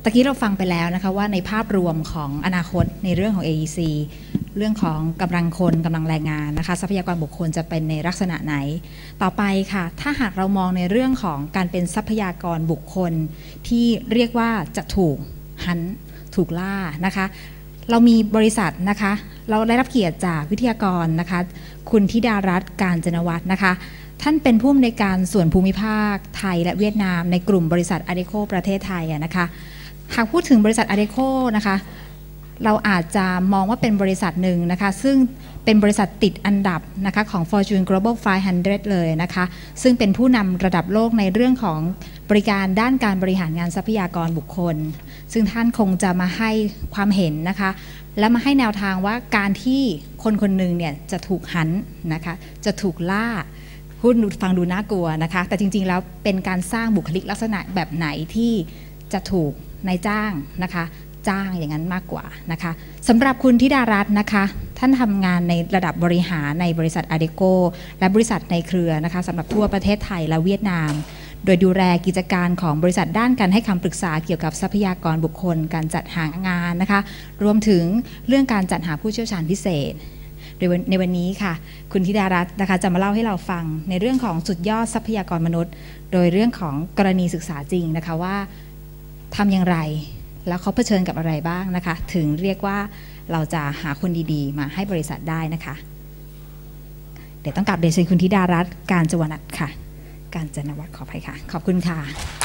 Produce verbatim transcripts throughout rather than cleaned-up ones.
ตะกี้เราฟังไปแล้วนะคะว่าในภาพรวมของอนาคตในเรื่องของ เอ อี ซี เรื่องของกำลังคนกำลังแรงงานนะคะทรัพยากรบุคคลจะเป็นในลักษณะไหนต่อไปค่ะถ้าหากเรามองในเรื่องของการเป็นทรัพยากรบุคคลที่เรียกว่าจะถูกหันถูกล่านะคะเรามีบริษัทนะคะเราได้รับเกียรติจากวิทยากรนะคะคุณธิดารัตน์ กาญจนวัฒน์นะคะท่านเป็นผู้อำนวยการส่วนภูมิภาคไทยและเวียดนามในกลุ่มบริษัท อาร์ ดี อี ซี โอ ประเทศไทยนะคะหากพูดถึงบริษัท อาร์ ดี อี ซี โอ นะคะเราอาจจะมองว่าเป็นบริษัทหนึ่งนะคะซึ่งเป็นบริษัทติดอันดับนะคะของ Fortune Global ไฟว์ ฮันเดรด เลยนะคะซึ่งเป็นผู้นำระดับโลกในเรื่องของบริการด้านการบริหารงานทรัพยากรบุคคลซึ่งท่านคงจะมาให้ความเห็นนะคะและมาให้แนวทางว่าการที่คนคนหนึ่งเนี่ยจะถูกหันนะคะจะถูกล่าพูดฟังดูน่ากลัวนะคะแต่จริงๆแล้วเป็นการสร้างบุคลิกลักษณะแบบไหนที่จะถูกนายจ้างนะคะจ้างอย่างนั้นมากกว่านะคะสำหรับคุณธิดารัตน์นะคะท่านทำงานในระดับบริหารในบริษัท อาร์ ดี อี ซี โอ และบริษัทในเครือนะคะสำหรับทั่วประเทศไทยและเวียดนามโดยดูแลกิจการของบริษัทด้านการให้คำปรึกษาเกี่ยวกับทรัพยากรบุคคลการจัดหางานนะคะรวมถึงเรื่องการจัดหาผู้เชี่ยวชาญพิเศษโดยในวันนี้ค่ะคุณธิดารัตน์นะคะจะมาเล่าให้เราฟังในเรื่องของสุดยอดทรัพยากรมนุษย์โดยเรื่องของกรณีศึกษาจริงนะคะว่าทำอย่างไรแล้วเขาเผชิญกับอะไรบ้างนะคะถึงเรียกว่าเราจะหาคนดีๆมาให้บริษัทได้นะคะเดี๋ยวต้องกลับเรียนเชิญคุณธิดารัตน์ กาญจนวัฒน์ค่ะกาญจนวัฒน์ขออภัยค่ะขอบคุณค่ะ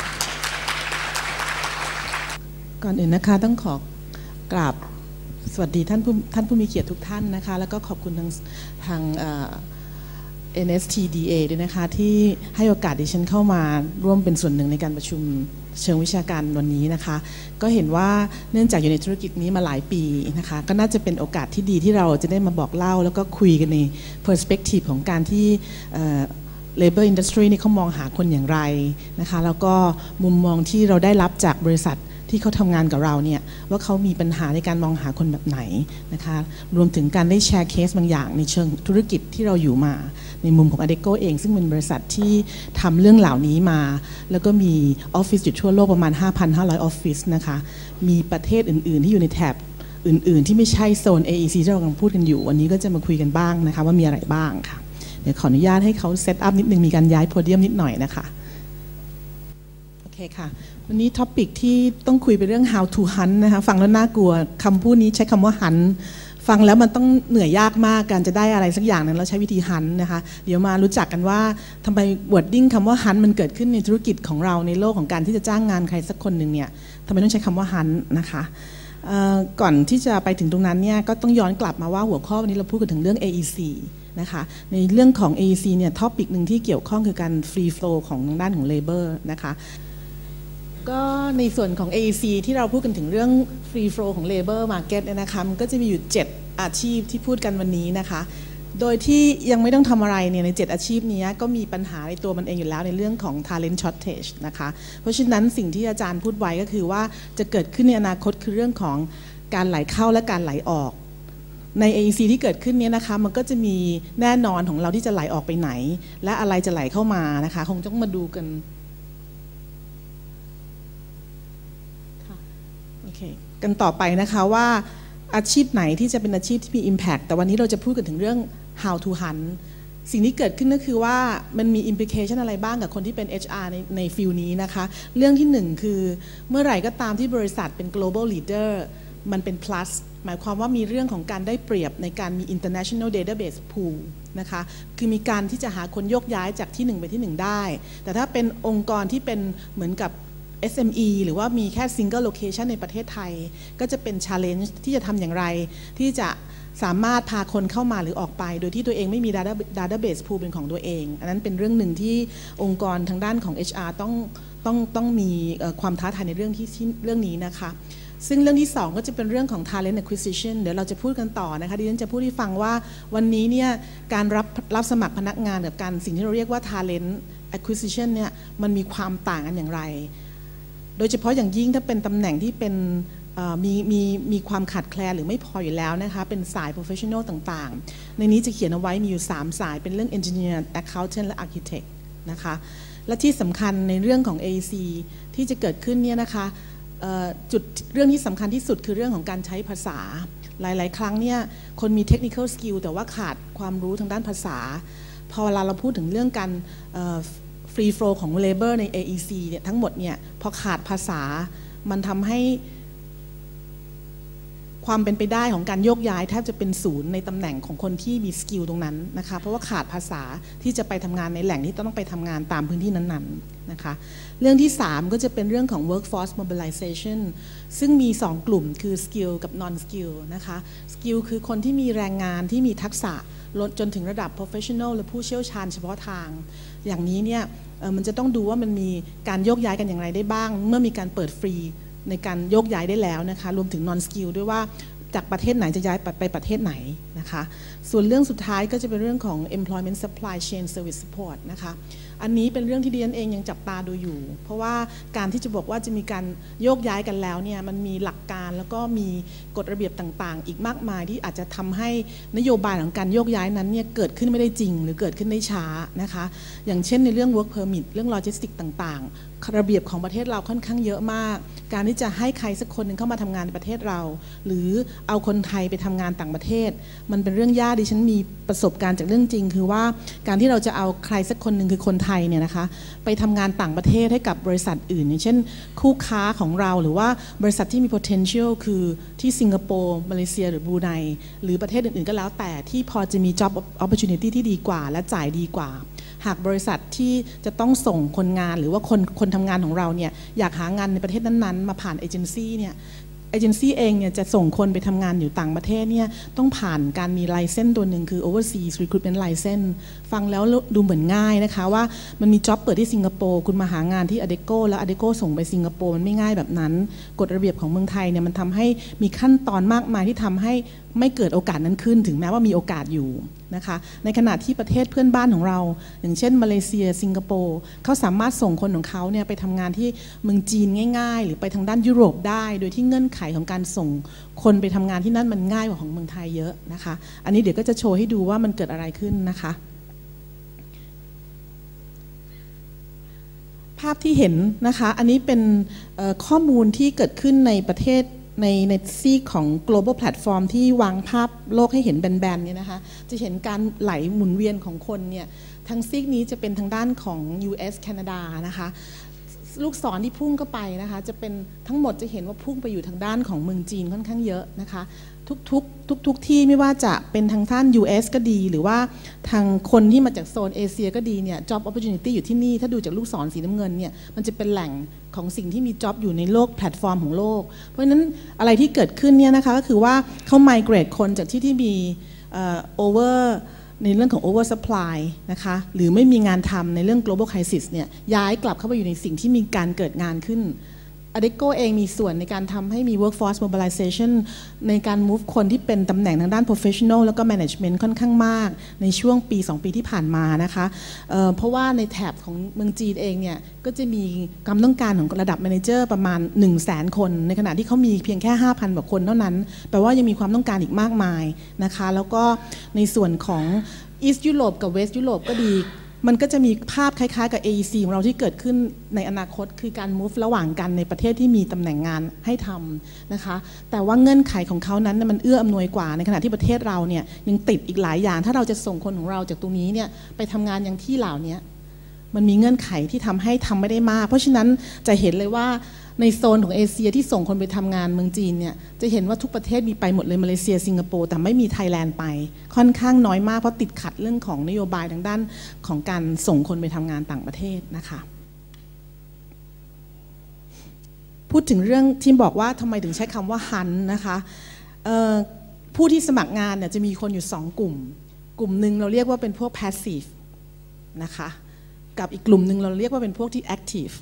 ก่อนอื่นนะคะต้องขอกราบสวัสดีท่านผู้ท่านผู้มีเกียรติทุกท่านนะคะแล้วก็ขอบคุณทางทาง เอ็น เอส ที ดี เอ ด้วยนะคะที่ให้โอกาสดิฉันเข้ามาร่วมเป็นส่วนหนึ่งในการประชุมเชิงวิชาการวันนี้นะคะก็เห็นว่าเนื่องจากอยู่ในธุรกิจนี้มาหลายปีนะคะก็น่าจะเป็นโอกาสที่ดีที่เราจะได้มาบอกเล่าแล้วก็คุยกันใน perspective ของการที่ labor industry นี่เขามองหาคนอย่างไรนะคะแล้วก็มุมมองที่เราได้รับจากบริษัทที่เขาทำงานกับเราเนี่ยว่าเขามีปัญหาในการมองหาคนแบบไหนนะคะรวมถึงการได้แชร์เคสบางอย่างในเชิงธุรกิจที่เราอยู่มาในมุมของ อาร์ ดี อี ซี โอ เองซึ่งเป็นบริษัทที่ทำเรื่องเหล่านี้มาแล้วก็มีออฟฟิศอยู่ทั่วโลกประมาณ ห้าพันห้าร้อย ออฟฟิศนะคะมีประเทศอื่นๆที่อยู่ในแถบอื่นๆที่ไม่ใช่โซน เอ อี ซี ที่เรากำลังพูดกันอยู่วันนี้ก็จะมาคุยกันบ้างนะคะว่ามีอะไรบ้างค่ะเดี๋ยวขออนุญาตให้เขาเซตอัพนิดนึงมีการย้ายโพเดียมนิดหน่อยนะคะโอเคค่ะวันนี้ท็อปิกที่ต้องคุยเป็นเรื่อง how to hunt นะคะฟังแล้วน่ากลัวคำพูดนี้ใช้คำว่า hunt ฟังแล้วมันต้องเหนื่อยยากมากการจะได้อะไรสักอย่างนึงเราใช้วิธี hunt นะคะเดี๋ยวมารู้จักกันว่าทำไม wording คำว่า hunt มันเกิดขึ้นในธุรกิจของเราในโลกของการที่จะจ้างงานใครสักคนหนึ่งเนี่ยทำไมต้องใช้คำว่า hunt นะคะก่อนที่จะไปถึงตรงนั้นเนี่ยก็ต้องย้อนกลับมาว่าหัวข้อวันนี้เราพูดกันถึงเรื่อง เอ อี ซี นะคะในเรื่องของ เอ อี ซี เนี่ยท็อปิกหนึ่งที่เกี่ยวข้องคือการ free flow ของทางด้านของ labor นะคะก็ในส่วนของ เอ อี ซี ที่เราพูดกันถึงเรื่อง free flow ของ labor market เนี่ยนะคะมันก็จะมีอยู่เจ็ดอาชีพที่พูดกันวันนี้นะคะโดยที่ยังไม่ต้องทำอะไรเนี่ยในเจ็ดอาชีพนี้ก็มีปัญหาในตัวมันเองอยู่แล้วในเรื่องของ talent shortage นะคะเพราะฉะนั้นสิ่งที่อาจารย์พูดไว้ก็คือว่าจะเกิดขึ้นในอนาคตคือเรื่องของการไหลเข้าและการไหลออกใน เอ อี ซี ที่เกิดขึ้นนี้นะคะมันก็จะมีแน่นอนของเราที่จะไหลออกไปไหนและอะไรจะไหลเข้ามานะคะคงต้องมาดูกันโอเคกันต่อไปนะคะว่าอาชีพไหนที่จะเป็นอาชีพที่มี impact แต่วันนี้เราจะพูดกันถึงเรื่อง how to hunt สิ่งที่เกิดขึ้นก็คือว่ามันมี implication อะไรบ้างกับคนที่เป็น เอช อาร์ ในในฟิลนี้นะคะเรื่องที่หนึ่งคือเมื่อไหร่ก็ตามที่บริษัทเป็น global leader มันเป็น plus หมายความว่ามีเรื่องของการได้เปรียบในการมี international database pool นะคะคือมีการที่จะหาคนโยกย้ายจากที่หนึ่งไปที่หนึ่งได้แต่ถ้าเป็นองค์กรที่เป็นเหมือนกับเอส เอ็ม อี หรือว่ามีแค่ single location ในประเทศไทยก็จะเป็น challenge ที่จะทำอย่างไรที่จะสามารถพาคนเข้ามาหรือออกไปโดยที่ตัวเองไม่มี database pool เป็นของตัวเองอันนั้นเป็นเรื่องหนึ่งที่องค์กรทางด้านของ เอช อาร์ ต้องต้องต้องมีความท้าทายในเรื่องที่เรื่องนี้นะคะซึ่งเรื่องที่สองก็จะเป็นเรื่องของ talent acquisition เดี๋ยวเราจะพูดกันต่อนะคะดิฉันจะพูดให้ฟังว่าวันนี้เนี่ยการรับรับสมัครพนักงานกับการสิ่งที่เราเรียกว่า talent acquisition เนี่ยมันมีความต่างกันอย่างไรโดยเฉพาะอย่างยิ่งถ้าเป็นตำแหน่งที่เป็นมีมีมีความขาดแคลนหรือไม่พออยู่แล้วนะคะเป็นสาย professional ต่างๆในนี้จะเขียนเอาไว้มีอยู่สามสายเป็นเรื่อง engineer accountant และ architect นะคะและที่สำคัญในเรื่องของ เอ อี ซี ที่จะเกิดขึ้นเนี่ยนะคะจุดเรื่องที่สำคัญที่สุดคือเรื่องของการใช้ภาษาหลายๆครั้งเนี่ยคนมี technical skill แต่ว่าขาดความรู้ทางด้านภาษาพอเวลาเราพูดถึงเรื่องการ free flow ของ labor ใน เอ อี ซี เนี่ยทั้งหมดเนี่ยพอขาดภาษามันทำให้ความเป็นไปได้ของการโยกย้ายแทบจะเป็นศูนย์ในตำแหน่งของคนที่มีสกิลตรงนั้นนะคะเพราะว่าขาดภาษาที่จะไปทำงานในแหล่งที่ต้องไปทำงานตามพื้นที่นั้นๆนะคะเรื่องที่สามก็จะเป็นเรื่องของ workforce mobilization ซึ่งมีสองกลุ่มคือ skill กับ non skill นะคะ skill คือคนที่มีแรงงานที่มีทักษะลดจนถึงระดับ professional หรือผู้เชี่ยวชาญเฉพาะทางอย่างนี้เนี่ยมันจะต้องดูว่ามันมีการโยกย้ายกันอย่างไรได้บ้างเมื่อมีการเปิดฟรีในการโยกย้ายได้แล้วนะคะรวมถึง non skill ด้วยว่าจากประเทศไหนจะย้ายไปประเทศไหนนะคะส่วนเรื่องสุดท้ายก็จะเป็นเรื่องของ employment supply chain service support นะคะอันนี้เป็นเรื่องที่ดิฉันเองยังจับตาดูอยู่เพราะว่าการที่จะบอกว่าจะมีการโยกย้ายกันแล้วเนี่ยมันมีหลักการแล้วก็มีกฎระเบียบต่างๆอีกมากมายที่อาจจะทำให้นโยบายของการโยกย้ายนั้นเนี่ยเกิดขึ้นไม่ได้จริงหรือเกิดขึ้นได้ช้านะคะอย่างเช่นในเรื่อง work permit เรื่อง logistics ต่างๆระเบียบของประเทศเราค่อนข้างเยอะมากการที่จะให้ใครสักคนหนึ่งเข้ามาทำงานในประเทศเราหรือเอาคนไทยไปทำงานต่างประเทศมันเป็นเรื่องยากดิฉันมีประสบการณ์จากเรื่องจริงคือว่าการที่เราจะเอาใครสักคนหนึ่งคือคนไทยเนี่ยนะคะไปทำงานต่างประเทศให้กับบริษัทอื่นอย่างเช่นคู่ค้าของเราหรือว่าบริษัทที่มี potential คือที่สิงคโปร์มาเลเซียหรือบรูไนหรือประเทศอื่นๆก็แล้วแต่ที่พอจะมี job opportunity ที่ดีกว่าและจ่ายดีกว่าหากบริษัทที่จะต้องส่งคนงานหรือว่าคนคนทำงานของเราเนี่ยอยากหางานในประเทศนั้นๆมาผ่านเอเจนซี่เนี่ยเอเจนซี่เองเนี่ยจะส่งคนไปทำงานอยู่ต่างประเทศเนี่ยต้องผ่านการมีไลเซนส์ตัวหนึ่งคือ overseas recruitment license ฟังแล้วดูเหมือนง่ายนะคะว่ามันมีจ็อบเปิดที่สิงคโปร์คุณมาหางานที่ Adecco แล้ว Adecco ส่งไปสิงคโปร์มันไม่ง่ายแบบนั้นกฎระเบียบของเมืองไทยเนี่ยมันทำให้มีขั้นตอนมากมายที่ทำให้ไม่เกิดโอกาสนั้นขึ้นถึงแม้ว่ามีโอกาสอยู่นะคะในขณะที่ประเทศเพื่อนบ้านของเราอย่างเช่นมาเลเซียสิงคโปร์เขาสามารถส่งคนของเขาเนี่ยไปทำงานที่เมืองจีนง่ายๆหรือไปทางด้านยุโรปได้โดยที่เงื่อนไขของการส่งคนไปทำงานที่นั่นมันง่ายกว่าของเมืองไทยเยอะนะคะอันนี้เดี๋ยวก็จะโชว์ให้ดูว่ามันเกิดอะไรขึ้นนะคะภาพที่เห็นนะคะอันนี้เป็นข้อมูลที่เกิดขึ้นในประเทศในในซีกของ global platform ที่วางภาพโลกให้เห็นแบนๆเนี่ยนะคะจะเห็นการไหลหมุนเวียนของคนเนี่ยทางซีกนี้จะเป็นทางด้านของ ยู เอส แคนาดานะคะลูกศรที่พุ่งเข้าไปนะคะจะเป็นทั้งหมดจะเห็นว่าพุ่งไปอยู่ทางด้านของเมืองจีนค่อนข้างเยอะนะคะทุกๆทุกๆที่ไม่ว่าจะเป็นทางด้าน ยู เอส ก็ดีหรือว่าทางคนที่มาจากโซนเอเชียก็ดีเนี่ย job opportunity อยู่ที่นี่ถ้าดูจากลูกศรสีน้ำเงินเนี่ยมันจะเป็นแหล่งของสิ่งที่มี job อยู่ในโลกแพลตฟอร์มของโลกเพราะฉะนั้นอะไรที่เกิดขึ้นเนี่ยนะคะก็คือว่าเขา migrate คนจากที่ที่มี over ในเรื่องของ over supply นะคะหรือไม่มีงานทำในเรื่อง global crisis เนี่ยย้ายกลับเข้าไปอยู่ในสิ่งที่มีการเกิดงานขึ้นAdecco เองมีส่วนในการทำให้มี workforce mobilization ในการ move คนที่เป็นตำแหน่งทางด้าน professional แล้วก็ management ค่อนข้างมากในช่วงปีสองปีที่ผ่านมานะคะเ, เพราะว่าในแถบของเมืองจีนเองเนี่ยก็จะมีความต้องการของระดับ manager ประมาณ หนึ่งแสน คนในขณะที่เขามีเพียงแค่ ห้าพัน กว่าคนเท่านั้นแปลว่ายังมีความต้องการอีกมากมายนะคะแล้วก็ในส่วนของ East Europe กับ West Europe ก็ดีมันก็จะมีภาพคล้ายๆกับ เอ อี ซี ของเราที่เกิดขึ้นในอนาคตคือการ move ระหว่างกันในประเทศที่มีตำแหน่งงานให้ทำนะคะแต่ว่าเงื่อนไขของเขานั้นมันเอื้ออำนวยกว่าในขณะที่ประเทศเราเนี่ยยังติดอีกหลายอย่างถ้าเราจะส่งคนของเราจากตรงนี้เนี่ยไปทำงานอย่างที่เหล่านี้มันมีเงื่อนไขที่ทำให้ทำไม่ได้มากเพราะฉะนั้นจะเห็นเลยว่าในโซนของเอเชียที่ส่งคนไปทำงานเมืองจีนเนี่ยจะเห็นว่าทุกประเทศมีไปหมดเลยมาเลเซียสิงคโปร์แต่ไม่มีไทยแลนด์ไปค่อนข้างน้อยมากเพราะติดขัดเรื่องของนโยบายทางด้านของการส่งคนไปทำงานต่างประเทศนะคะพูดถึงเรื่องที่บอกว่าทำไมถึงใช้คำว่าฮันนะคะผู้ที่สมัครงานเนี่ยจะมีคนอยู่สองกลุ่มกลุ่มหนึ่งเราเรียกว่าเป็นพวก passive นะคะกับอีกกลุ่มหนึ่งเราเรียกว่าเป็นพวกที่ active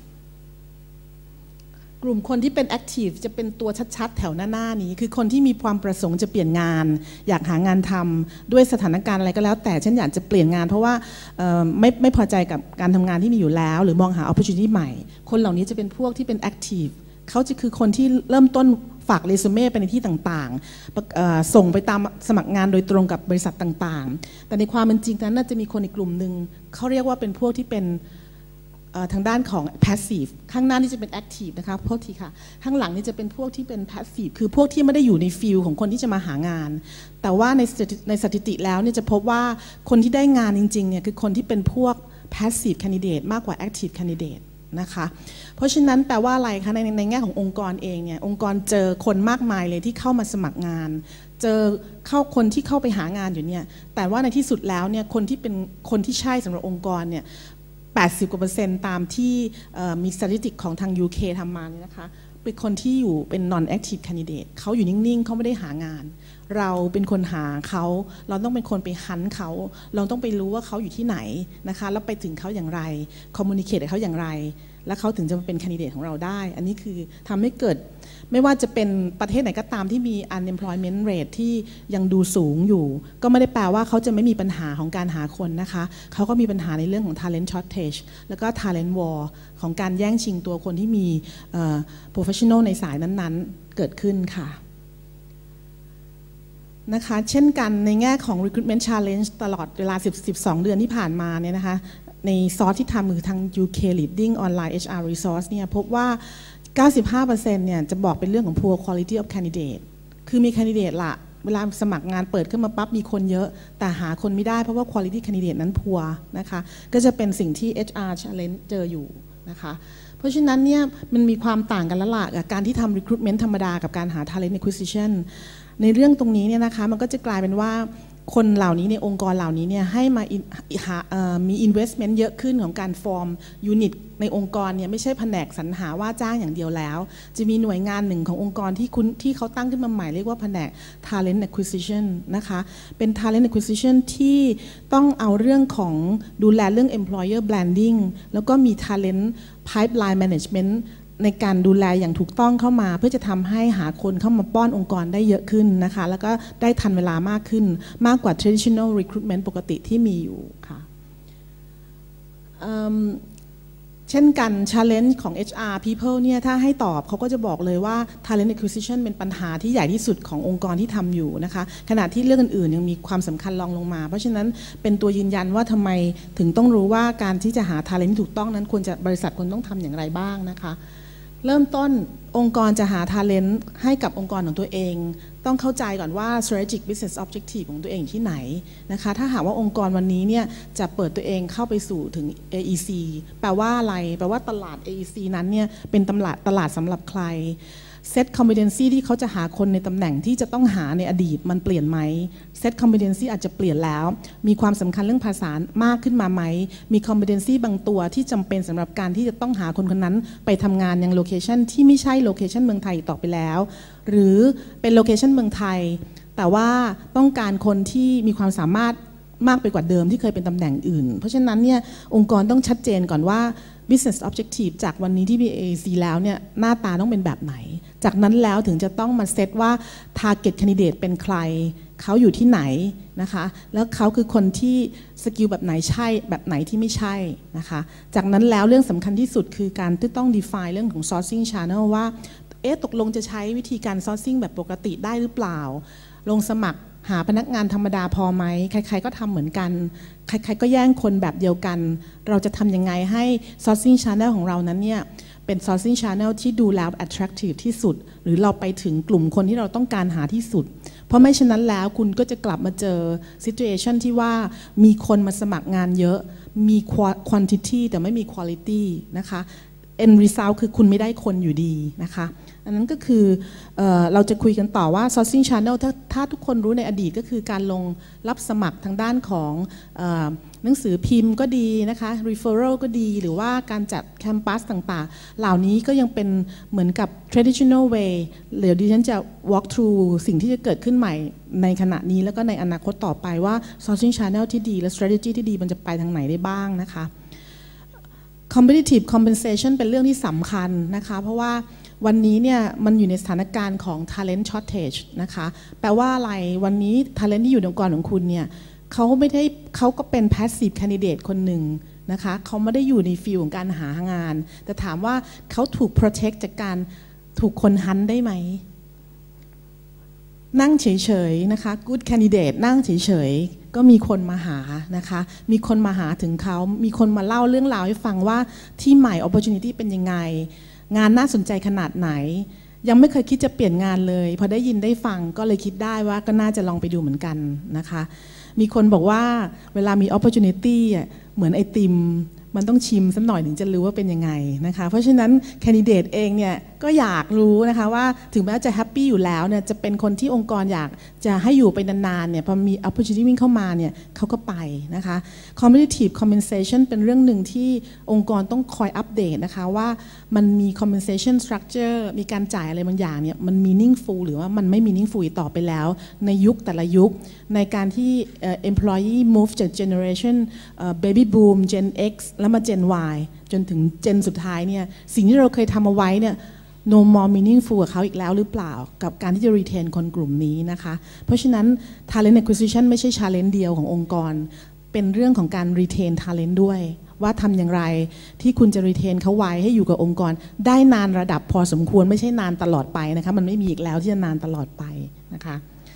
กลุ่มคนที่เป็น active จะเป็นตัวชัดๆแถวหน้าๆนี้คือคนที่มีความประสงค์จะเปลี่ยนงานอยากหางานทำด้วยสถานการณ์อะไรก็แล้วแต่เช่นอยากจะเปลี่ยนงานเพราะว่าไม่ไม่พอใจกับการทำงานที่มีอยู่แล้วหรือมองหา opportunity ใหม่คนเหล่านี้จะเป็นพวกที่เป็น active เขาจะคือคนที่เริ่มต้นฝากเรซูเม่ไปในที่ต่างๆส่งไปตามสมัครงานโดยตรงกับบริษัทต่างๆแต่ในความเป็นจริงนั้นน่าจะมีคนอีกกลุ่มหนึ่งเขาเรียกว่าเป็นพวกที่เป็นทางด้านของ passive ข้างหน้านี่จะเป็น active นะคะโทษทีค่ะข้างหลังนี่จะเป็นพวกที่เป็น passive คือพวกที่ไม่ได้อยู่ในฟิลของคนที่จะมาหางานแต่ว่าในในสถิติแล้วเนี่ยจะพบว่าคนที่ได้งานจริงๆเนี่ยคือคนที่เป็นพวก passive candidate มากกว่า active candidate นะคะเพราะฉะนั้นแปลว่าอะไรคะในในแง่ขององค์กรเองเนี่ยองค์กรเจอคนมากมายเลยที่เข้ามาสมัครงานเจอเข้าคนที่เข้าไปหางานอยู่เนี่ยแต่ว่าในที่สุดแล้วเนี่ยคนที่เป็นคนที่ใช่สำหรับองค์กรเนี่ยแปดสิบกว่าเปอร์เซ็นต์ตามที่มีสถิติของทาง ยู เค ทำมาเนี่ยนะคะเป็นคนที่อยู่เป็น non active candidate เขาอยู่นิ่งๆเขาไม่ได้หางานเราเป็นคนหาเขาเราต้องเป็นคนไปหันเขาเราต้องไปรู้ว่าเขาอยู่ที่ไหนนะคะแล้วไปถึงเขาอย่างไร communicate กับเขาอย่างไรแล้วเขาถึงจะมาเป็น candidate ของเราได้อันนี้คือทำให้เกิดไม่ว่าจะเป็นประเทศไหนก็ตามที่มี unemployment rate ที่ยังดูสูงอยู่ก็ไม่ได้แปลว่าเขาจะไม่มีปัญหาของการหาคนนะคะเขาก็มีปัญหาในเรื่องของ talent shortage แล้วก็ talent war ของการแย่งชิงตัวคนที่มี professional ในสายนั้นๆเกิดขึ้นค่ะนะคะเช่นกันในแง่ของ recruitment challenge ตลอดเวลาสิบสองเดือนที่ผ่านมาเนี่ยนะคะในซอสที่ทำคือทาง ยู เค Leading Online เอช อาร์ Resource เนี่ยพบว่า เก้าสิบห้าเปอร์เซ็นต์ เนี่ยจะบอกเป็นเรื่องของ poor quality of candidate คือมี candidate ละเวลาสมัครงานเปิดขึ้นมาปั๊บมีคนเยอะแต่หาคนไม่ได้เพราะว่า quality candidate นั้น poor นะคะก็จะเป็นสิ่งที่ เอช อาร์ challenge เจออยู่นะคะเพราะฉะนั้นเนี่ยมันมีความต่างกันแล้วล่ะกับการที่ทำ recruitment ธรรมดากับการหา talent acquisition ในเรื่องตรงนี้เนี่ยนะคะมันก็จะกลายเป็นว่าคนเหล่านี้ในองค์กรเหล่านี้เนี่ยให้มามี investment เยอะขึ้นของการ form unit ในองค์กรเนี่ยไม่ใช่แผนกสรรหาว่าจ้างอย่างเดียวแล้วจะมีหน่วยงานหนึ่งขององค์กรที่คุณที่เขาตั้งขึ้นมาใหม่เรียกว่าแผนก talent acquisition นะคะเป็น talent acquisition ที่ต้องเอาเรื่องของดูแลเรื่อง employer branding แล้วก็มี talent pipeline managementในการดูแลอย่างถูกต้องเข้ามาเพื่อจะทำให้หาคนเข้ามาป้อนองค์กรได้เยอะขึ้นนะคะแล้วก็ได้ทันเวลามากขึ้นมากกว่า traditional recruitment ปกติที่มีอยู่ค่ะเช่นกัน challenge ของ เอช อาร์ people เนี่ยถ้าให้ตอบเขาก็จะบอกเลยว่า talent acquisition เป็นปัญหาที่ใหญ่ที่สุดขององค์กรที่ทำอยู่นะคะขณะที่เรื่องอื่นๆยังมีความสำคัญรองลงมาเพราะฉะนั้นเป็นตัวยืนยันว่าทำไมถึงต้องรู้ว่าการที่จะหา talent ที่ถูกต้องนั้นควรจะบริษัทควรต้องทำอย่างไรบ้างนะคะเริ่มต้นองค์กรจะหา talent ให้กับองค์กรของตัวเองต้องเข้าใจก่อนว่า strategic business objective ของตัวเองที่ไหนนะคะถ้าหากว่าองค์กรวันนี้เนี่ยจะเปิดตัวเองเข้าไปสู่ถึง เอ อี ซี แปลว่าอะไรแปลว่าตลาด เอ อี ซี นั้นเนี่ยเป็นตลาดตลาดสำหรับใคร set competency ที่เขาจะหาคนในตำแหน่งที่จะต้องหาในอดีตมันเปลี่ยนไหม set competency อาจจะเปลี่ยนแล้วมีความสำคัญเรื่องภาษามากขึ้นมาไหมมี competency บางตัวที่จำเป็นสำหรับการที่จะต้องหาคนคนนั้นไปทำงานยังโลเคชันที่ไม่ใช่โลเคชันเมืองไทยต่อไปแล้วหรือเป็นโลเคชันเมืองไทยแต่ว่าต้องการคนที่มีความสามารถมากไปกว่าเดิมที่เคยเป็นตำแหน่งอื่นเพราะฉะนั้นเนี่ยองค์กรต้องชัดเจนก่อนว่า business objective จากวันนี้ที่มี เอ อี ซี แล้วเนี่ยหน้าตาต้องเป็นแบบไหนจากนั้นแล้วถึงจะต้องมาเซตว่า target candidate เป็นใครเขาอยู่ที่ไหนนะคะแล้วเขาคือคนที่สกิลแบบไหนใช่แบบไหนที่ไม่ใช่นะคะจากนั้นแล้วเรื่องสำคัญที่สุดคือการที่ต้อง define เรื่องของ sourcing channel ว่าเอ๊ะตกลงจะใช้วิธีการ sourcing แบบปกติได้หรือเปล่าลงสมัครหาพนักงานธรรมดาพอไหมใครๆก็ทำเหมือนกันใครๆก็แย่งคนแบบเดียวกันเราจะทำยังไงให้ sourcing channel ของเรานั้นเนี่ยเป็น sourcing channel ที่ดูแล้ว attractive ที่สุดหรือเราไปถึงกลุ่มคนที่เราต้องการหาที่สุดเพราะไม่ฉะนั้นแล้วคุณก็จะกลับมาเจอ situation ที่ว่ามีคนมาสมัครงานเยอะมี quantity แต่ไม่มี quality นะคะ end result คือคุณไม่ได้คนอยู่ดีนะคะอันนั้นก็คือ เอ่อ เราจะคุยกันต่อว่า sourcing channel ถ้าถ้าทุกคนรู้ในอดีตก็คือการลงรับสมัครทางด้านของเอ่อหนังสือพิมพ์ก็ดีนะคะ referral ก็ดีหรือว่าการจัดแคมปัสต่างๆเหล่านี้ก็ยังเป็นเหมือนกับ traditional way เดี๋ยวดิฉันจะ walk through สิ่งที่จะเกิดขึ้นใหม่ในขณะนี้แล้วก็ในอนาคตต่อไปว่า sourcing channel ที่ดีและ strategy ที่ดีมันจะไปทางไหนได้บ้างนะคะ competitive compensation เป็นเรื่องที่สำคัญนะคะเพราะว่าวันนี้เนี่ยมันอยู่ในสถานการณ์ของ talent shortage นะคะแปลว่าอะไรวันนี้ talent ที่อยู่ในองค์กรของคุณเนี่ยเขาไม่ได้เขาก็เป็น passive candidate คนหนึ่งนะคะเขาไม่ได้อยู่ในฟิลของการหางานแต่ถามว่าเขาถูก protect จากการถูกคนฮันได้ไหมนั่งเฉยๆนะคะ good candidate นั่งเฉยๆก็มีคนมาหานะคะมีคนมาหาถึงเขามีคนมาเล่าเรื่องราวให้ฟังว่าที่ใหม่ opportunity เป็นยังไงงานน่าสนใจขนาดไหนยังไม่เคยคิดจะเปลี่ยนงานเลยพอได้ยินได้ฟังก็เลยคิดได้ว่าก็น่าจะลองไปดูเหมือนกันนะคะมีคนบอกว่าเวลามี opportunity เหมือนไอติมมันต้องชิมสักหน่อยถึงจะรู้ว่าเป็นยังไงนะคะเพราะฉะนั้นแคนดิเดตเองเนี่ยก็อยากรู้นะคะว่าถึงแม้จะแฮปปี้อยู่แล้วเนี่ยจะเป็นคนที่องค์กรอยากจะให้อยู่ไปนานๆเนี่ยพอมี opportunity วิ่งเข้ามาเนี่ยเขาก็ไปนะคะ competitive compensation เป็นเรื่องหนึ่งที่องค์กรต้องคอยอัปเดตนะคะว่ามันมี compensation structure มีการจ่ายอะไรบางอย่างเนี่ยมัน meaningful หรือว่ามันไม่ meaningful ต่อไปแล้วในยุคแต่ละยุคในการที่ uh, employee move จาก generation uh, baby boom Gen X แล้วมา Gen Y จนถึง Gen สุดท้ายเนี่ยสิ่งที่เราเคยทำเอาไว้เนี่ย no more meaningful กับเขาอีกแล้วหรือเปล่ากับการที่จะ retain คนกลุ่มนี้นะคะเพราะฉะนั้น talent acquisition ไม่ใช่ challenge เดียวขององค์กรเป็นเรื่องของการ retain talent ด้วยว่าทำอย่างไรที่คุณจะ retain เขาไว้ให้อยู่กับองค์กรได้นานระดับพอสมควรไม่ใช่นานตลอดไปนะคะมันไม่มีอีกแล้วที่จะนานตลอดไปนะคะ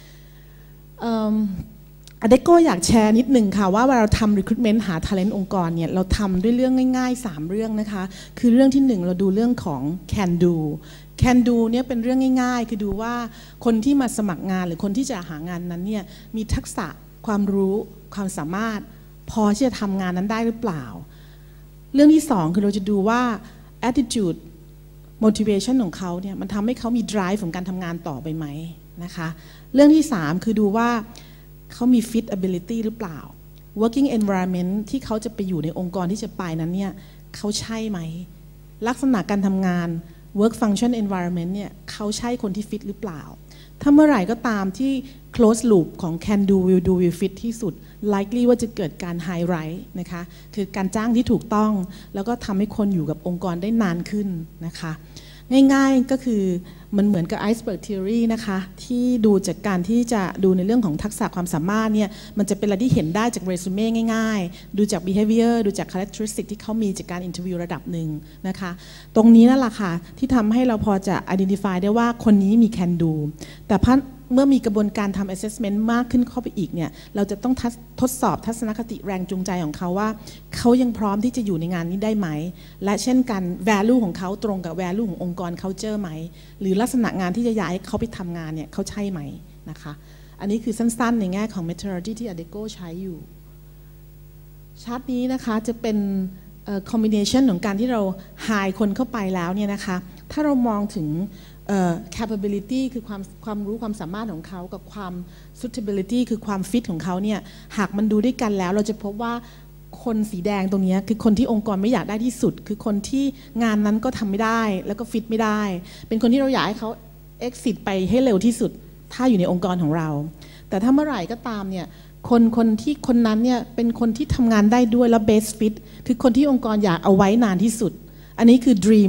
อเดโก้อยากแชร์นิดหนึ่งค่ะว่าเวลาเราทำ recruitment หา talent องค์กรเนี่ยเราทำด้วยเรื่องง่ายๆสามเรื่องนะคะคือเรื่องที่หนึ่งเราดูเรื่องของ can do can do เนี่ยเป็นเรื่องง่ายๆคือดูว่าคนที่มาสมัครงานหรือคนที่จะหางานนั้นเนี่ยมีทักษะความรู้ความสามารถพอที่จะทำงานนั้นได้หรือเปล่าเรื่องที่สองคือเราจะดูว่า attitude motivation ของเขาเนี่ยมันทำให้เขามี drive ของการทำงานต่อไปไหมนะคะเรื่องที่สามคือดูว่าเขามี fit ability หรือเปล่า working environment ที่เขาจะไปอยู่ในองค์กรที่จะไปนั้นเนี่ยเขาใช่ไหมลักษณะการทำงาน work function environment เนี่ยเขาใช่คนที่ fit หรือเปล่าถ้าเมื่อไหร่ก็ตามที่ close loop ของ can do will do will fit ที่สุด likely ว่าจะเกิดการ high rise นะคะคือการจ้างที่ถูกต้องแล้วก็ทำให้คนอยู่กับองค์กรได้นานขึ้นนะคะง่ายๆก็คือมันเหมือนกับ iceberg theory นะคะที่ดูจากการที่จะดูในเรื่องของทักษะความสามารถเนี่ยมันจะเป็นอะไรที่เห็นได้จากเรซูเม่ง่ายๆดูจาก behavior ดูจาก characteristic ที่เขามีจากการ interview ระดับหนึ่งนะคะตรงนี้นั่นแหละค่ะที่ทำให้เราพอจะ identify ได้ว่าคนนี้มี can do แต่เมื่อมีกระบวนการทำ assessment มากขึ้นเข้าไปอีกเนี่ยเราจะต้องทดสอบทัศนคติแรงจูงใจของเขาว่าเขายังพร้อมที่จะอยู่ในงานนี้ได้ไหมและเช่นกัน value ของเขาตรงกับ value ขององค์กร culture ไหมหรือลักษณะงานที่จะย้ายเขาไปทำงานเนี่ยเขาใช่ไหมนะคะอันนี้คือสั้นๆในแง่ของ methodology ที่ Adecco ใช้อยู่ชาร์ตนี้นะคะจะเป็น combination ของการที่เรา hire คนเข้าไปแล้วเนี่ยนะคะถ้าเรามองถึงUh, capability คือความความรู้ความสามารถของเขากับความ suitability คือความ fit ของเขาเนี่ยหากมันดูด้วยกันแล้วเราจะพบว่าคนสีแดงตรงนี้คือคนที่องค์กรไม่อยากได้ที่สุดคือคนที่งานนั้นก็ทำไม่ได้แล้วก็ fit ไม่ได้เป็นคนที่เราอยากให้เขา exit ไปให้เร็วที่สุดถ้าอยู่ในองค์กรของเราแต่ถ้าเมื่อไหร่ก็ตามเนี่ยคนคนที่คนนั้นเนี่ยเป็นคนที่ทำงานได้ด้วยแล้ว best fit คือคนที่องค์กรอยากเอาไว้นานที่สุดอันนี้คือ dream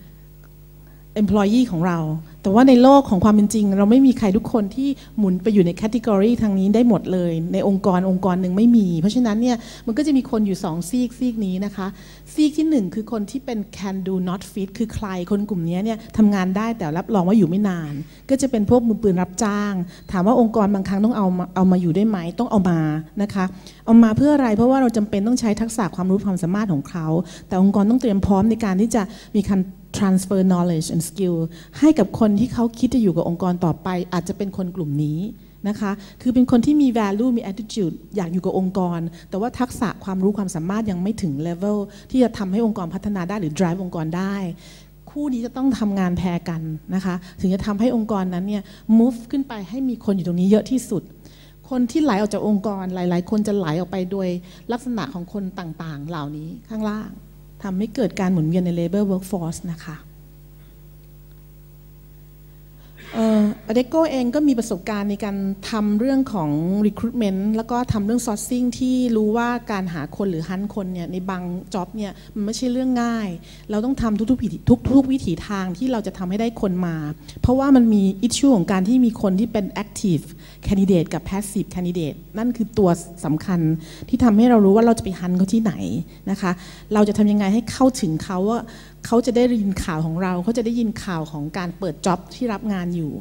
employee ของเราแต่ว่าในโลกของความเป็นจริงเราไม่มีใครทุกคนที่หมุนไปอยู่ในแคตตากรีทางนี้ได้หมดเลยในองค์กรองค์กรหนึ่งไม่มีเพราะฉะนั้นเนี่ยมันก็จะมีคนอยู่สองซีกซีกนี้นะคะซีกที่หนึ่งคือคนที่เป็น can do not fit คือใครคนกลุ่มนี้เนี่ยทำงานได้แต่รับรองว่าอยู่ไม่นานก็จะเป็นพวกมือปืนรับจ้างถามว่าองค์กรบางครั้งต้องเอาเอามาอยู่ได้ไหมต้องเอามานะคะเอามาเพื่ออะไรเพราะว่าเราจำเป็นต้องใช้ทักษะความรู้ความสามารถของเขาแต่องค์กรต้องเตรียมพร้อมในการที่จะมีการtransfer knowledge and skill ให้กับคนที่เขาคิดจะอยู่กับองค์กรต่อไปอาจจะเป็นคนกลุ่มนี้นะคะคือเป็นคนที่มี value มี attitude อยากอยู่กับองค์กรแต่ว่าทักษะความรู้ความสามารถยังไม่ถึง level ที่จะทำให้องค์กรพัฒนาได้หรือ drive องค์กรได้คู่นี้จะต้องทำงานแพรกันนะคะถึงจะทำให้องค์กรนั้นเนี่ย move ขึ้นไปให้มีคนอยู่ตรงนี้เยอะที่สุดคนที่ไหลออกจากองค์กรหลายๆคนจะไหลออกไปโดยลักษณะของคนต่างๆเหล่านี้ข้างล่างทำให้เกิดการหมุนเวียนใน labor workforce นะคะเอ่อ Adecco เองก็มีประสบการณ์ในการทำเรื่องของ recruitment แล้วก็ทำเรื่อง sourcing ที่รู้ว่าการหาคนหรือ hunt คนเนี่ยในบาง job เนี่ยมันไม่ใช่เรื่องง่ายเราต้องทำทุกๆวิถีทุกๆวิถีทางที่เราจะทำให้ได้คนมาเพราะว่ามันมี issue ของการที่มีคนที่เป็น active candidate กับ passive candidate นั่นคือตัวสำคัญที่ทำให้เรารู้ว่าเราจะไป hunt เขาที่ไหนนะคะเราจะทำยังไงให้เข้าถึงเขาว่าเขาจะได้ยินข่าวของเราเขาจะได้ยินข่าวของการเปิดจ็อบที่รับงานอยู่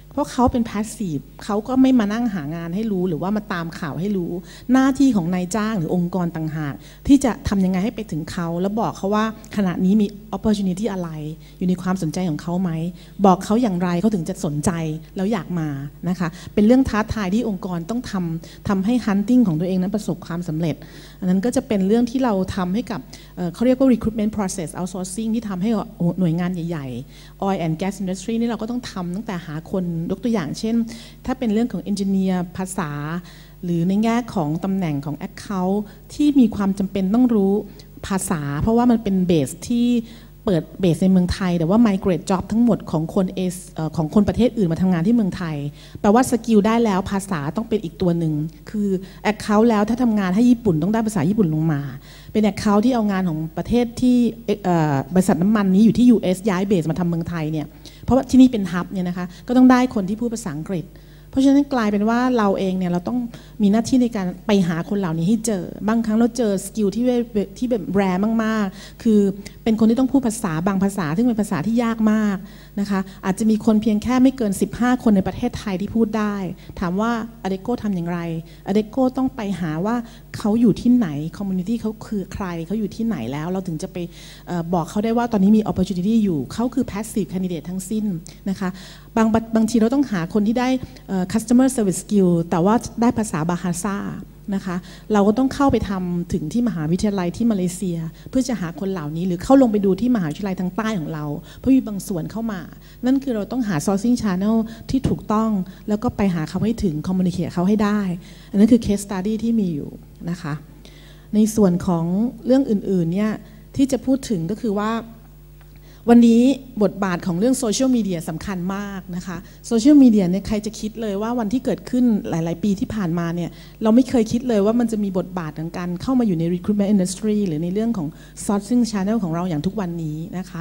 เพราะเขาเป็นพาสซีฟเขาก็ไม่มานั่งหางานให้รู้หรือว่ามาตามข่าวให้รู้หน้าที่ของนายจ้างหรือองค์กรต่างหากที่จะทำยังไงให้ไปถึงเขาแล้วบอกเขาว่าขณะนี้มี opportunity อะไรอยู่ในความสนใจของเขาไหมบอกเขาอย่างไรเขาถึงจะสนใจแล้วอยากมานะคะเป็นเรื่องท้าทายที่องค์กรต้องทำทำให้ hunting ของตัวเองนั้นประสบความสำเร็จอันนั้นก็จะเป็นเรื่องที่เราทำให้กับเขาเรียกว่า recruitment process outsourcing ที่ทำให้หน่วยงานใหญ่ๆ oil and gas industry นี่เราก็ต้องทำตั้งแต่หาคนยกตัวอย่างเช่นถ้าเป็นเรื่องของ engineer ภาษาหรือในแง่ของตำแหน่งของ account ที่มีความจำเป็นต้องรู้ภาษาเพราะว่ามันเป็นเบสที่เปิดเบสในเมืองไทยแต่ว่า migrate job ทั้งหมดของคนเอสของคนประเทศอื่นมาทำงานที่เมืองไทยแปลว่าสกิลได้แล้วภาษาต้องเป็นอีกตัวหนึ่งคือ account แล้วถ้าทำงานให้ญี่ปุ่นต้องได้ภาษาญี่ปุ่นลงมาเป็น account ที่เอางานของประเทศที่บริษัทน้ำมันนี้อยู่ที่ ยู เอส ย้ายเบสมาทำเมืองไทยเนี่ยเพราะว่าที่นี่เป็นฮับเนี่ยนะคะก็ต้องได้คนที่พูดภาษาอังกฤษเพราะฉะนั้นกลายเป็นว่าเราเองเนี่ยเราต้องมีหน้าที่ในการไปหาคนเหล่านี้ให้เจอบางครั้งเราเจอสกิลที่ที่แบบแรร์มากๆคือเป็นคนที่ต้องพูดภาษาบางภาษาซึ่งเป็นภาษาที่ยากมากนะคะอาจจะมีคนเพียงแค่ไม่เกินสิบห้าคนในประเทศไทยที่พูดได้ถามว่าอเดโก้ทำอย่างไรอเดโก้ต้องไปหาว่าเขาอยู่ที่ไหนคอมมูนิตี้เขาคือใครเขาอยู่ที่ไหนแล้วเราถึงจะไปบอกเขาได้ว่าตอนนี้มี opportunity อยู่เขาคือ passive candidate ทั้งสิ้นนะคะบางบางทีเราต้องหาคนที่ได้ customer service skill แต่ว่าได้ภาษาบาฮาซานะคะเราก็ต้องเข้าไปทำถึงที่มหาวิทยาลัยที่มาเลเซียเพื่อจะหาคนเหล่านี้หรือเข้าลงไปดูที่มหาวิทยาลัยทางใต้ของเราเพราะมีบางส่วนเข้ามานั่นคือเราต้องหา sourcing channel ที่ถูกต้องแล้วก็ไปหาเขาให้ถึง communicate เขาให้ได้อันนั้นคือ case study ที่มีอยู่นะคะในส่วนของเรื่องอื่นๆเนี่ยที่จะพูดถึงก็คือว่าวันนี้บทบาทของเรื่องโซเชียลมีเดียสำคัญมากนะคะโซเชียลมีเดียเนี่ยใครจะคิดเลยว่าวันที่เกิดขึ้นหลายๆปีที่ผ่านมาเนี่ยเราไม่เคยคิดเลยว่ามันจะมีบทบาทของการเข้ามาอยู่ใน recruitment industry หรือในเรื่องของ sourcing channel ของเราอย่างทุกวันนี้นะคะ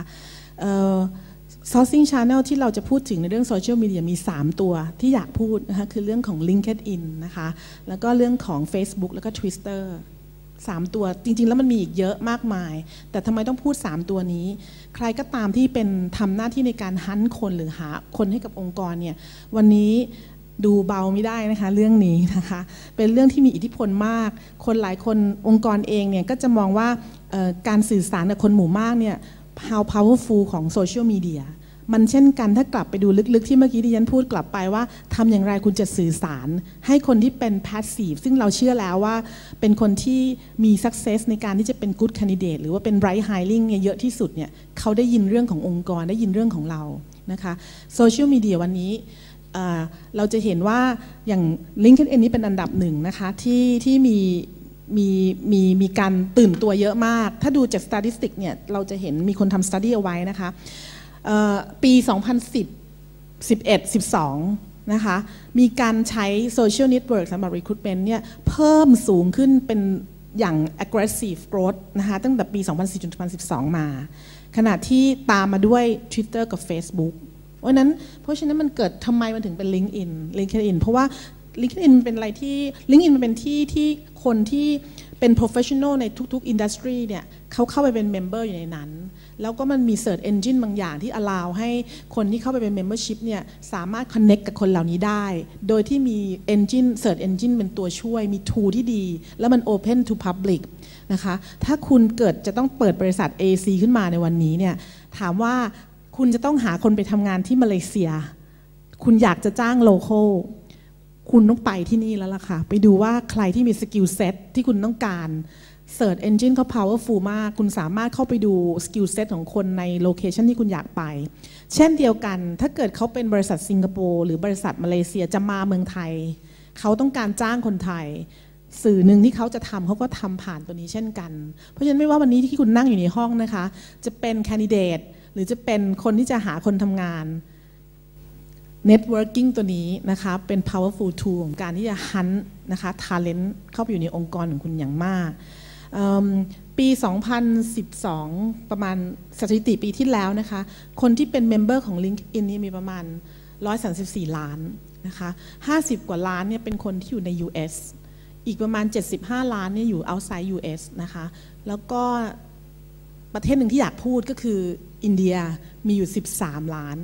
sourcing channel ที่เราจะพูดถึงในเรื่องโซเชียลมีเดียมีสามตัวที่อยากพูดนะคะคือเรื่องของ LinkedIn นะคะแล้วก็เรื่องของ Facebook แล้วก็ Twitterสามตัวจริงๆแล้วมันมีอีกเยอะมากมายแต่ทำไมต้องพูดสามตัวนี้ใครก็ตามที่เป็นทำหน้าที่ในการฮันต์คนหรือหาคนให้กับองค์กรเนี่ยวันนี้ดูเบาไม่ได้นะคะเรื่องนี้นะคะเป็นเรื่องที่มีอิทธิพลมากคนหลายคนองค์กรเองเนี่ยก็จะมองว่าการสื่อสารกับคนหมู่มากเนี่ย how powerful ของโซเชียลมีเดียมันเช่นกันถ้ากลับไปดูลึกๆที่เมื่อกี้ที่ฉันพูดกลับไปว่าทำอย่างไรคุณจะสื่อสารให้คนที่เป็น passive ซึ่งเราเชื่อแล้วว่าเป็นคนที่มี success ในการที่จะเป็น good candidate หรือว่าเป็น right hiring เนี่ยเยอะที่สุดเนี่ยเขาได้ยินเรื่องขององค์กรได้ยินเรื่องของเรานะคะโซเชียลมีเดียวันนี้เราจะเห็นว่าอย่าง LinkedIn นี้เป็นอันดับหนึ่งนะคะที่ที่มีมีมีมีการตื่นตัวเยอะมากถ้าดูจาก statistic เนี่ยเราจะเห็นมีคนทำ study เอาไว้นะคะปี สองพันสิบ สิบเอ็ด สิบสอง นะคะมีการใช้โซเชียลเน็ตเวิร์กสำหรับ recruitment เนี่ยเพิ่มสูงขึ้นเป็นอย่าง aggressive growth นะคะตั้งแต่ปี สองพันสิบ จน สองพันสิบสอง มาขณะที่ตามมาด้วย Twitter กับ Facebook เพราะนั้นเพราะฉะนั้นมันเกิดทำไมมันถึงเป็น LinkedIn LinkedIn เพราะว่า LinkedIn มันเป็นอะไรที่ LinkedIn มันเป็นที่ที่คนที่เป็น professional ในทุกๆ industry เนี่ยเขาเข้าไปเป็น member อยู่ในนั้นแล้วก็มันมี search engine บางอย่างที่ allow ให้คนที่เข้าไปเป็น membership เนี่ยสามารถ connect กับคนเหล่านี้ได้โดยที่มี engine search engine เป็นตัวช่วยมี tool ที่ดีแล้วมัน open to public นะคะถ้าคุณเกิดจะต้องเปิดบริษัท เอ ซี ขึ้นมาในวันนี้เนี่ยถามว่าคุณจะต้องหาคนไปทำงานที่มาเลเซียคุณอยากจะจ้าง local คุณต้องไปที่นี่แล้วล่ะค่ะไปดูว่าใครที่มี skill set ที่คุณต้องการ Search Engine เขา powerful มากคุณสามารถเข้าไปดู skill set ของคนในโลเคชันที่คุณอยากไปเช่นเดียวกันถ้าเกิดเขาเป็นบริษัทสิงคโปร์หรือบริษัทมาเลเซียจะมาเมืองไทยเขาต้องการจ้างคนไทยสื่อหนึ่งที่เขาจะทำเขาก็ทำผ่านตัวนี้เช่นกันเพราะฉะนั้นไม่ว่าวันนี้ที่คุณนั่งอยู่ในห้องนะคะจะเป็น candidate หรือจะเป็นคนที่จะหาคนทำงาน networking ตัวนี้นะคะเป็น powerful tool ของการที่จะ hunt นะคะ talent เข้าไปอยู่ในองค์กรของคุณอย่างมากปี สองพันสิบสอง ประมาณสถิติปีที่แล้วนะคะคนที่เป็นเมมเบอร์ของ LinkedIn นี่มีประมาณหนึ่งร้อยสามสิบสี่ล้านนะคะห้าสิบกว่าล้านเนี่ยเป็นคนที่อยู่ใน ยู เอส อีกประมาณเจ็ดสิบห้าล้านเนี่ยอยู่ outside ยู เอส นะคะแล้วก็ประเทศหนึ่งที่อยากพูดก็คืออินเดียมีอยู่สิบสามล้าน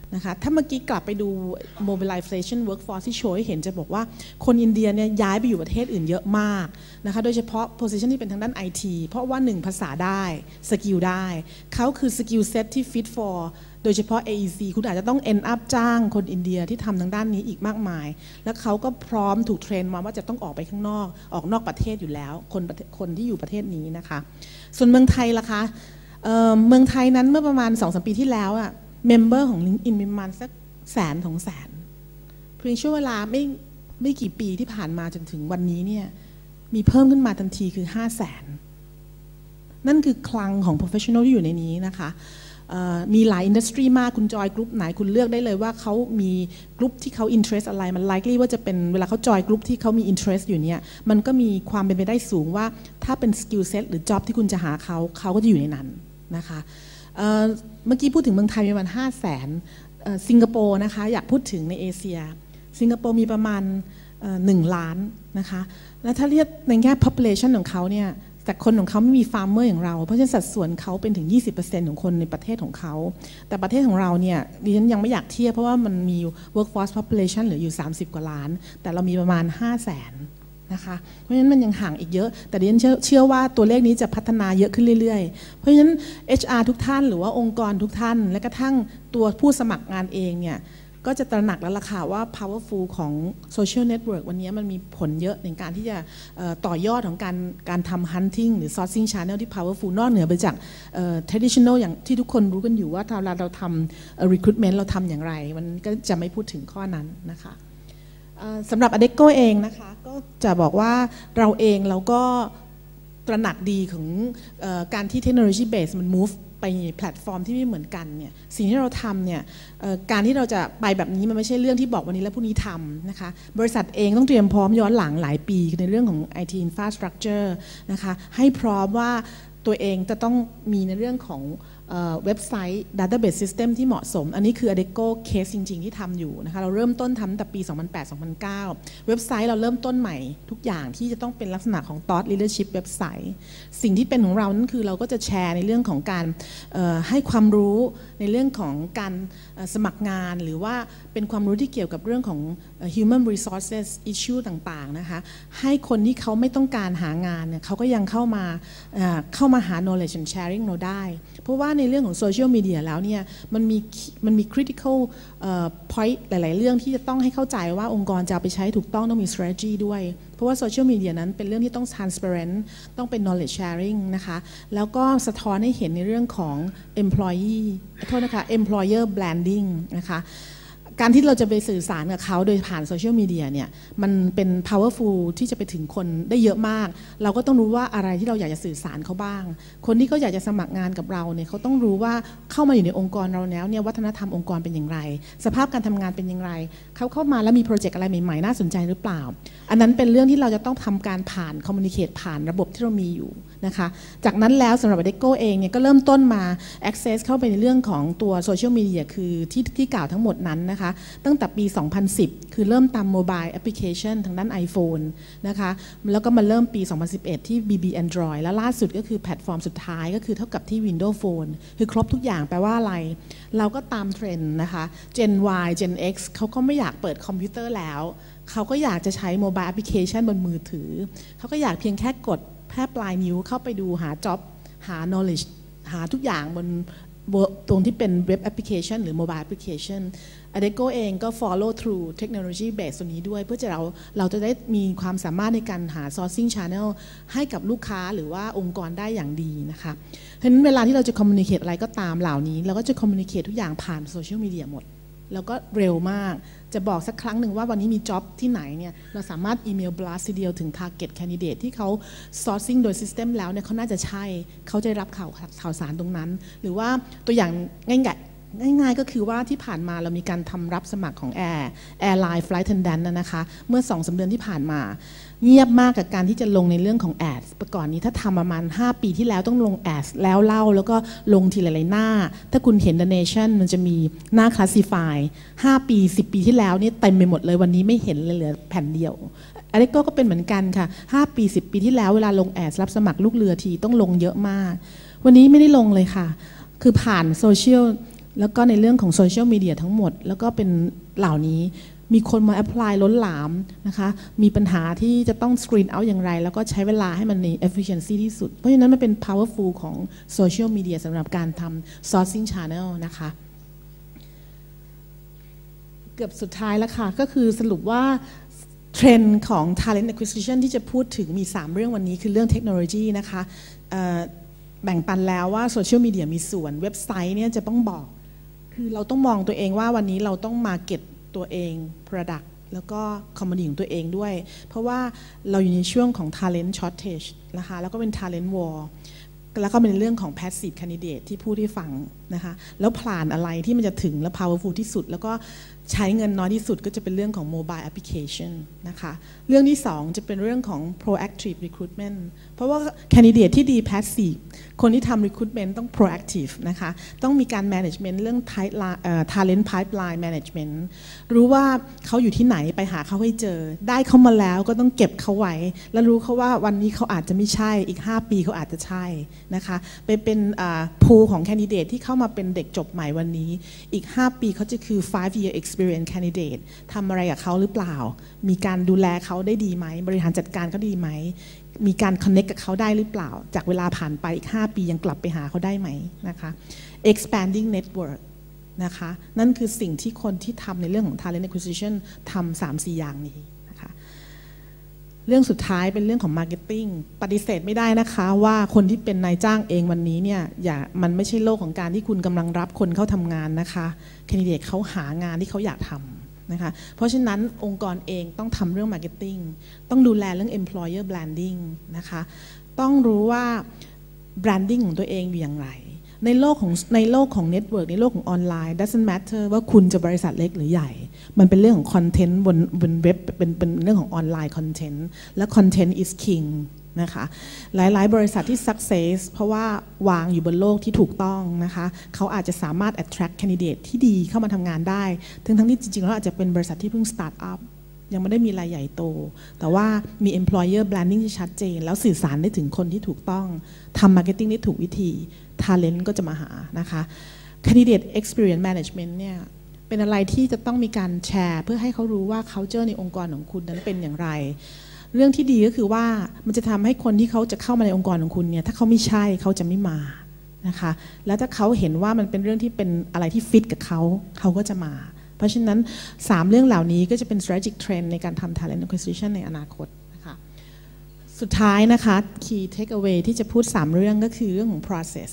นะคะถ้าเมื่อกี้กลับไปดู mobilization workforce ที่โชว์ให้เห็นจะบอกว่าคนอินเดียเนี่ยย้ายไปอยู่ประเทศอื่นเยอะมากนะคะโดยเฉพาะ position ที่เป็นทางด้าน ไอ ที เพราะว่าหนึ่งภาษาได้สกิลได้เขาคือสกิลเซ็ตที่ fit for โดยเฉพาะ เอ อี ซี คุณอาจจะต้อง end up จ้างคนอินเดียที่ทำทางด้านนี้อีกมากมายแล้วเขาก็พร้อมถูกเทรนมาว่าจะต้องออกไปข้างนอกออกนอกประเทศอยู่แล้วคนคนที่อยู่ประเทศนี้นะคะส่วนเมืองไทยล่ะคะ เ, เมืองไทยนั้นเมื่อประมาณ สองถึงสาม ปีที่แล้วอะเมมเบอร์ของ LinkedIn มีประมาณสักแสนถึงแสนเพียงช่วงเวลาไม่ไม่กี่ปีที่ผ่านมาจนถึงวันนี้เนี่ยมีเพิ่มขึ้นมาทันทีคือ ห้าแสน นั่นคือคลังของ professional ที่อยู่ในนี้นะคะมีหลายอินดัสทรีมากคุณจอยกรุ๊ปไหนคุณเลือกได้เลยว่าเขามีกรุ๊ปที่เขา interest อะไรมัน likely ว่าจะเป็นเวลาเขาจอยกรุ๊ปที่เขามี interest อยู่เนี่ยมันก็มีความเป็นไปได้สูงว่าถ้าเป็น skill set หรือ job ที่คุณจะหาเขาเขาก็จะอยู่ในนั้นนะคะเ, เมื่อกี้พูดถึงเมืองไทยมีประมาณ ห้าแสน สิงคโปร์นะคะอยากพูดถึงในเอเชียสิงคโปร์มีประมาณหนึ่งล้านนะคะแล้วถ้าเรียกในแง่ population ของเขาเนี่ยแต่คนของเขาไม่มีฟาร์มเมอร์อย่างเราเพราะฉะนั้นสัดส่วนเขาเป็นถึง ยี่สิบเปอร์เซ็นต์ ของคนในประเทศของเขาแต่ประเทศของเราเนี่ยดิฉันยังไม่อยากเทียบเพราะว่ามันมี workforce population เหลืออยู่สามสิบกว่าล้านแต่เรามีประมาณ ห้าแสนนะคะเพราะฉะนั้นมันยังห่างอีกเยอะแต่ดิฉันเชื่อว่าตัวเลขนี้จะพัฒนาเยอะขึ้นเรื่อยๆเพราะฉะนั้น เอช อาร์ ทุกท่านหรือว่าองค์กรทุกท่านและกระทั่งตัวผู้สมัครงานเองเนี่ยก็จะตระหนักแล้วล่ะค่ะว่า powerful ของ social network วันนี้มันมีผลเยอะในการที่จะต่อยอดของการการทำ hunting หรือ sourcing channel ที่ powerful นอกเหนือไปจาก traditional อย่างที่ทุกคนรู้กันอยู่ว่าเวลาเราทำ recruitment เราทำอย่างไรมันก็จะไม่พูดถึงข้อนั้นนะคะสำหรับ Adecco เองนะคะก็จะบอกว่าเราเองเราก็ตระหนักดีของการที่เทคโนโลยีเบสมัน move ไปแพลตฟอร์มที่ไม่เหมือนกันเนี่ยสิ่งที่เราทำเนี่ยการที่เราจะไปแบบนี้มันไม่ใช่เรื่องที่บอกวันนี้แล้วพรุ่งนี้ทำนะคะบริษัทเองต้องเตรียมพร้อมย้อนหลังหลายปีในเรื่องของ ไอ ที Infrastructure นะคะให้พร้อมว่าตัวเองจะต้องมีในเรื่องของเว็บไซต์ Database System ที่เหมาะสมอันนี้คือ Adecco Case จริงๆที่ทำอยู่นะคะเราเริ่มต้นทำตั้งแต่ปี สองพันแปด สองพันเก้า เว็บไซต์เราเริ่มต้นใหม่ทุกอย่างที่จะต้องเป็นลักษณะของ Thought Leadership เว็บไซต์สิ่งที่เป็นของเรานั่นคือเราก็จะแชร์ในเรื่องของการให้ความรู้ในเรื่องของการสมัครงานหรือว่าเป็นความรู้ที่เกี่ยวกับเรื่องของ Human Resources Issue ต่างๆนะคะให้คนที่เขาไม่ต้องการหางานเนี่ยเขาก็ยังเข้ามาเข้ามาหา knowledge and sharing เราได้เพราะว่าในเรื่องของโซเชียลมีเดียแล้วเนี่ยมันมีมันมี critical point หลายๆเรื่องที่จะต้องให้เข้าใจว่าองค์กรจะเอาไปใช้ถูกต้องต้องมี strategy ด้วยเพราะว่าโซเชียลมีเดียนั้นเป็นเรื่องที่ต้อง transparent ต้องเป็น knowledge sharing นะคะแล้วก็สะท้อนให้เห็นในเรื่องของ employee โทษนะคะ employer branding นะคะการที่เราจะไปสื่อสารกับเขาโดยผ่านโซเชียลมีเดียเนี่ยมันเป็น powerful ที่จะไปถึงคนได้เยอะมากเราก็ต้องรู้ว่าอะไรที่เราอยากจะสื่อสารเขาบ้างคนที่เขาอยากจะสมัครงานกับเราเนี่ยเขาต้องรู้ว่าเข้ามาอยู่ในองค์กรเราแล้วเนี่ยวัฒนธรรมองค์กรเป็นอย่างไรสภาพการทำงานเป็นอย่างไรเขาเข้ามาแล้วมีโปรเจกต์อะไรใหม่ๆน่าสนใจหรือเปล่าอันนั้นเป็นเรื่องที่เราจะต้องทำการผ่าน communicate ผ่านระบบที่เรามีอยู่นะคะจากนั้นแล้วสำหรับ Adecco เองเนี่ยก็เริ่มต้นมา access เข้าไปในเรื่องของตัวโซเชียลมีเดียคือที่ที่กล่าวทั้งหมดนั้นนะคะตั้งแต่ปี สองพันสิบ คือเริ่มตามโมบายแอปพลิเคชันทางด้าน iPhone นะคะแล้วก็มาเริ่มปี สองพันสิบเอ็ด ที่ บี บี Android แล้วล่าสุดก็คือแพลตฟอร์มสุดท้ายก็คือเท่ากับที่ Windows Phone คือครบทุกอย่างแปลว่าอะไรเราก็ตามเทรนด์นะคะ Gen Y Gen X เขาก็ไม่อยากเปิดคอมพิวเตอร์แล้วเขาก็อยากจะใช้โมบายแอปพลิเคชันบนมือถือเขาก็อยากเพียงแค่กดแค่ปลายนิ้วเข้าไปดูหา job หา knowledge หาทุกอย่างบนตรงที่เป็นเว็บแอปพลิเคชันหรือโมบายแอปพลิเคชัน Adecco เองก็ follow through technology base ตัวนี้ด้วยเพื่อจะเราเราจะได้มีความสามารถในการหา sourcing channel ให้กับลูกค้าหรือว่าองค์กรได้อย่างดีนะคะเพราะฉะนั้นเวลาที่เราจะ communicate อะไรก็ตามเหล่านี้เราก็จะ communicate ทุกอย่างผ่านโซเชียลมีเดียหมดแล้วก็เร็วมากจะบอกสักครั้งหนึ่งว่าวันนี้มีจ็อบที่ไหนเนี่ยเราสามารถอีเมล blast ทีเดียวถึง target candidate ที่เขา sourcing โดย system แล้วเนี่ยเขาน่าจะใช่เขาจะรับข่าวข่าวสารตรงนั้นหรือว่าตัวอย่างง่ายๆง่ายๆก็คือว่าที่ผ่านมาเรามีการทำรับสมัครของ Air Airline Flight Attendant นะคะเมื่อ สองถึงสาม เดือนที่ผ่านมาเงียบมากกับการที่จะลงในเรื่องของ ads ประก่อนนี้ถ้าทำประมาณห้าปีที่แล้วต้องลง ads แล้วเล่าแล้วก็ลงทีหลายๆหน้าถ้าคุณเห็น The Nation มันจะมีหน้า classify ห้าปีสิบปีที่แล้วนี่เต็มไปหมดเลยวันนี้ไม่เห็นเลยเหลือแผ่นเดียวAdeccoก็เป็นเหมือนกันค่ะห้าปีสิบปีที่แล้วเวลาลง ads รับสมัครลูกเรือทีต้องลงเยอะมากวันนี้ไม่ได้ลงเลยค่ะคือผ่านโซเชียลแล้วก็ในเรื่องของโซเชียลมีเดียทั้งหมดแล้วก็เป็นเหล่านี้มีคนมาแอพพลายล้นหลามนะคะมีปัญหาที่จะต้องสกรีนเอาอย่างไรแล้วก็ใช้เวลาให้มันมี efficiency ที่สุดเพราะฉะนั้นมันเป็น powerful ของโซเชียลมีเดียสำหรับการทำ sourcing channel นะคะเกือบสุดท้ายแล้วค่ะก็คือสรุปว่าเทรนด์ของ talent acquisition ที่จะพูดถึงมีสามเรื่องวันนี้คือเรื่องเทคโนโลยีนะคะแบ่งปันแล้วว่าโซเชียลมีเดียมีส่วนเว็บไซต์เนี่ยจะต้องบอกคือเราต้องมองตัวเองว่าวันนี้เราต้องมาเก็ตตัวเอง product แล้วก็ company ของตัวเองด้วยเพราะว่าเราอยู่ในช่วงของ talent shortage นะคะแล้วก็เป็น talent war แล้วก็เป็นเรื่องของ passive candidate ที่พูดให้ฟังนะคะแล้วผ่านอะไรที่มันจะถึงและ powerful ที่สุดแล้วก็ใช้เงินน้อยที่สุดก็จะเป็นเรื่องของ mobile application นะคะเรื่องที่สองจะเป็นเรื่องของ proactive recruitment เพราะว่า candidate ที่ดี passive คนที่ทำ recruitment ต้อง proactive นะคะต้องมีการ management เรื่อง talent pipeline management รู้ว่าเขาอยู่ที่ไหนไปหาเขาให้เจอได้เขามาแล้วก็ต้องเก็บเขาไว้แล้วรู้เขาว่าวันนี้เขาอาจจะไม่ใช่อีกห้าปีเขาอาจจะใช่นะคะไปเป็น pool ของ candidate ที่เข้ามาเป็นเด็กจบใหม่วันนี้อีกห้าปีเขาจะคือ five year experience candidate ทำอะไรกับเขาหรือเปล่ามีการดูแลเขาได้ดีไหมบริหารจัดการเขาดีไหมมีการ connect กับเขาได้หรือเปล่าจากเวลาผ่านไปอีกห้าปียังกลับไปหาเขาได้ไหมนะคะ expanding network นะคะนั่นคือสิ่งที่คนที่ทำในเรื่องของ talent acquisition ทำ สามสี่ อย่างนี้นะคะเรื่องสุดท้ายเป็นเรื่องของ marketing ปฏิเสธไม่ได้นะคะว่าคนที่เป็นนายจ้างเองวันนี้เนี่ยอย่ามันไม่ใช่โลกของการที่คุณกำลังรับคนเข้าทำงานนะคะแคนดิเดตเขาหางานที่เขาอยากทำนะคะเพราะฉะนั้นองค์กรเองต้องทำเรื่อง marketing ต้องดูแลเรื่อง employer branding นะคะต้องรู้ว่า branding ของตัวเองอยู่อย่างไรในโลกของในโลกของ network ในโลกของออนไลน์ doesn't matter ว่าคุณจะบริษัทเล็กหรือใหญ่มันเป็นเรื่องของคอนเทนต์บนบนเว็บเป็นเป็นเรื่องของออนไลน์คอนเทนต์และ content is king นะคะหลายๆบริษัทที่ success เพราะว่าวางอยู่บนโลกที่ถูกต้องนะคะเขาอาจจะสามารถ attract candidate ที่ดีเข้ามาทำงานได้ทั้งทั้งที่จริงๆแล้วอาจจะเป็นบริษัทที่เพิ่ง start up ยังไม่ได้มีรายใหญ่โตแต่ว่ามี employer branding ที่ชัดเจนแล้วสื่อสารได้ถึงคนที่ถูกต้องทำ marketing ได้ถูกวิธี talent ก็จะมาหานะคะ candidate experience management เนี่ยเป็นอะไรที่จะต้องมีการแชร์เพื่อให้เขารู้ว่า culture ในองค์กรของคุณนั้นเป็นอย่างไรเรื่องที่ดีก็คือว่ามันจะทำให้คนที่เขาจะเข้ามาในองค์กรของคุณเนี่ยถ้าเขาไม่ใช่เขาจะไม่มานะคะแล้วถ้าเขาเห็นว่ามันเป็นเรื่องที่เป็นอะไรที่ฟิตกับเขาเขาก็จะมาเพราะฉะนั้นสามเรื่องเหล่านี้ก็จะเป็น strategic trend ในการทำ talent acquisition ในอนาคตนะคะสุดท้ายนะคะ key takeaway ที่จะพูดสามเรื่องก็คือเรื่องของ process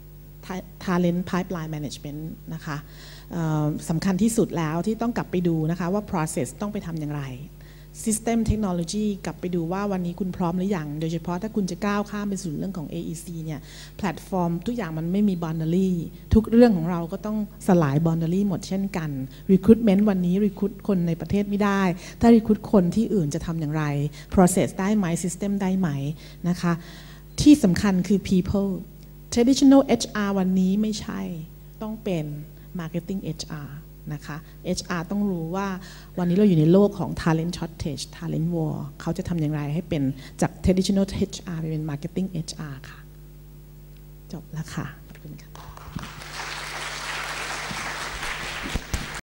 talent pipeline management นะคะสำคัญที่สุดแล้วที่ต้องกลับไปดูนะคะว่า process ต้องไปทำอย่างไร system technology กลับไปดูว่าวันนี้คุณพร้อมหรือยังโดยเฉพาะถ้าคุณจะก้าวข้ามไปสู่เรื่องของ เอ อี ซี เนี่ยแพลตฟอร์มทุกอย่างมันไม่มี boundary ทุกเรื่องของเราก็ต้องสลาย boundary หมดเช่นกัน recruitment วันนี้ recruit คนในประเทศไม่ได้ถ้า recruit คนที่อื่นจะทำอย่างไร process ได้ไหม system ได้ไหมนะคะที่สำคัญคือ people traditional เอช อาร์ วันนี้ไม่ใช่ต้องเป็น marketing เอช อาร์ นะคะ เอช อาร์ ต้องรู้ว่าวันนี้เราอยู่ในโลกของ talent shortage talent war เขาจะทำอย่างไรให้เป็นจาก traditional เอช อาร์ ไปเป็น marketing เอช อาร์ ค่ะจบแล้วค่ะขอบคุณค่ะ